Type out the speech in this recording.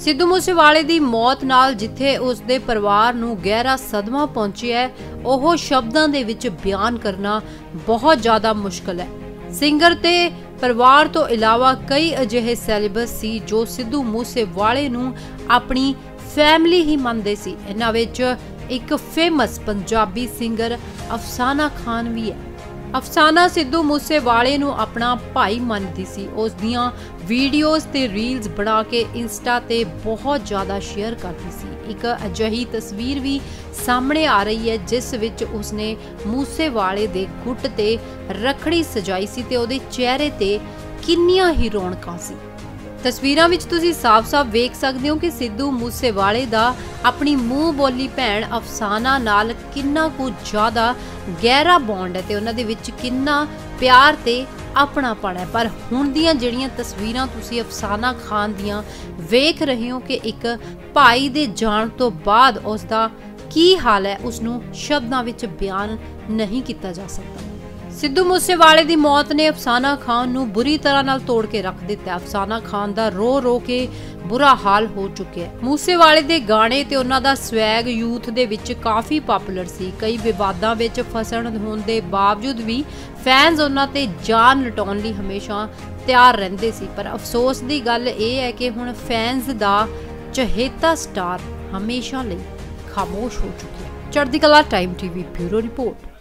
सिद्धू मूसेवाले दी मौत नाल जिथे उसदे परिवार नूं गहरा सदमा पहुंचिया है, ओह शब्दां दे विच बयान करना बहुत ज़्यादा मुश्किल है। सिंगर ते परिवार तो इलावा कई अजिहे सैलेबस सी जो सिद्धू मूसेवाले नूं अपनी फैमिली ही मनदे सी। इन्हां विच एक फेमस पंजाबी सिंगर अफसाना खान भी है। अफसाना सिद्धू मूसेवाले नूं अपना भाई मनदी सी। उस दियां वीडियोज़ ते रील्स बना के इंस्टा ते बहुत ज़्यादा शेयर करती सी। एक अजिही तस्वीर भी सामने आ रही है जिस विच उसने मूसेवाले दे गुट ते रखड़ी सजाई सी ते उहदे चेहरे ते किन्नियां ही रौनकां सी। तस्वीरां विच तुसीं साफ-साफ वेख सकदे हो कि सिद्धू मूसेवाले दा अपनी मूँह बोली भैण अफसाना नाल किन्ना कुछ ज़्यादा गहरा बॉन्ड है ते उन्हां दे विच किन्ना प्यार ते अपनापन है। पर हुण दियां जिहड़ियां तस्वीरां तुसीं अफसाना खान दियां वेख रहे हो कि एक भाई दे जाण तो बाद उसदा की हाल है, उसनूं शब्दां विच बयान नहीं किया जा सकता। सिद्धू मूसेवाले दी मौत ने अफसाना खान नूं बुरी तरह नाल तोड़ के रख दिता। अफसाना खान दा रो रो के बुरा हाल हो चुकिया है। मूसेवाले दे गाने ते उन्हां दा स्वैग यूथ दे विच काफ़ी पॉपुलर सी। कई विवादां विच फसण होण दे बावजूद भी फैंस उन्हां ते जान लटाउण लई हमेशा तैयार रहिंदे सी। पर अफसोस दी गल इह है कि हुण फैंस दा चहेता स्टार हमेशा लई खामोश हो चुकिया है। चढ़दी कला टाइम टीवी ब्यूरो रिपोर्ट।